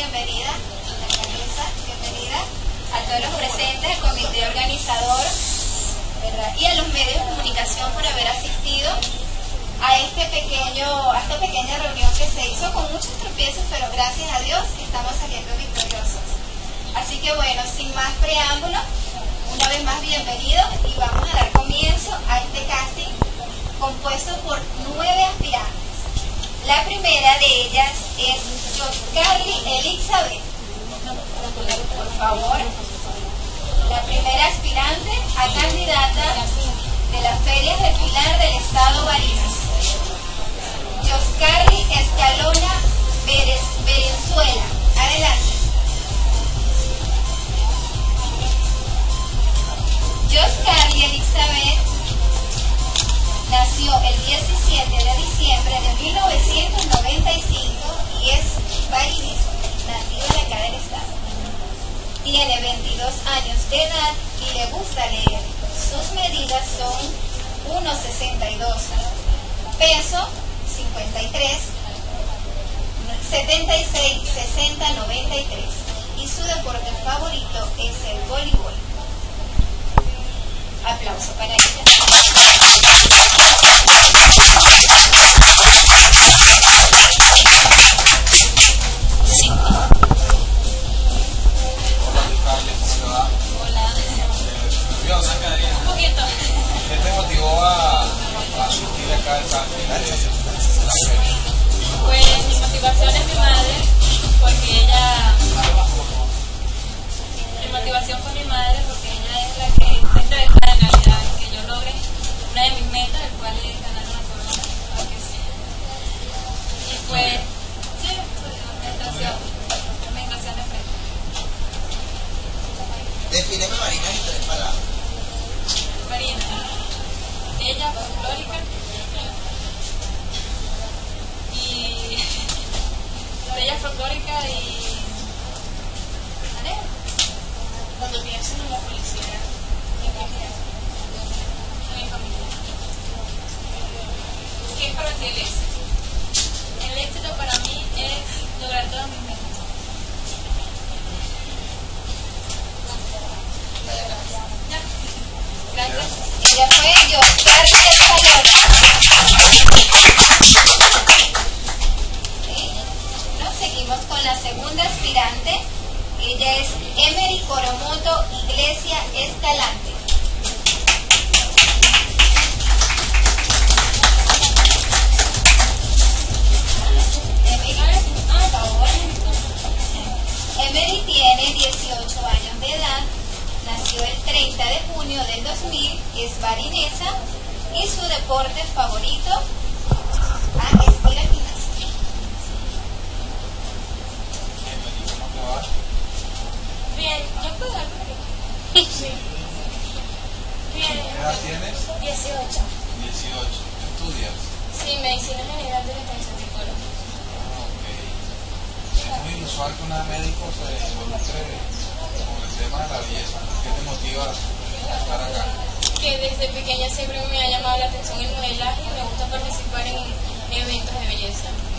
bienvenida, alcaldesa, bienvenida a todos los presentes, al comité organizador, ¿verdad? Y a los medios de comunicación por haber asistido a esta pequeña reunión que se hizo con muchos tropiezos, pero gracias a Dios estamos saliendo victoriosos. Así que bueno, sin más preámbulo, una vez más bienvenidos y vamos a dar comienzo a este casting compuesto por 9 aspirantes. La primera de ellas es Joscarly Elizabeth. Por favor, la primera aspirante a candidata de las ferias del Pilar del Estado Barinas. Joscarly Escalona Venezuela. Adelante. Joscarly Elizabeth nació el 17 de diciembre de 1995 y es barinesa, nativa de acá del estado. Tiene 22 años de edad y le gusta leer. Sus medidas son 1,62, peso 53, 76, 60, 93 y su deporte favorito es el voleibol. Aplauso para ella. Sí. Hola. ¿Nerviosa? Un poquito. ¿Qué te motivó a asistir acá al casting? Pues mi motivación es mi madre, porque ella... Mi motivación fue mi madre porque ella es la que está interesada en realidad en que yo logre una de mis metas, el cual es ganar una corona, aunque sea. Y pues, sí, administración de frente. Defíneme Marina en 3 palabras. Marina, ella folclórica y ella folclórica y cuando piensan en la felicidad, ¿en qué piensan? En mi familia. ¿Qué es para ti el éxito? El éxito para mí es lograr todas mis metas. Ya. Gracias. Ella fue Joscarly Escalona. Nos seguimos con la segunda aspirante. Ella es Emery Coromoto Iglesia Escalante. Emery, por favor. Emery tiene 18 años de edad, nació el 30 de junio del 2000, es barinesa y su deporte favorito es ir al gimnasio. ¿Cómo te va? Bien, ¿yo puedo dar por aquí? Sí. Bien. ¿Qué edad tienes? 18. 18. ¿Qué estudias? Sí, medicina general de la extensión de Coro. Ok. Es muy inusual que una médico se involucre con el tema de la belleza. ¿Qué te motiva a estar acá? Que desde pequeña siempre me ha llamado la atención el modelaje y me gusta participar en eventos de belleza.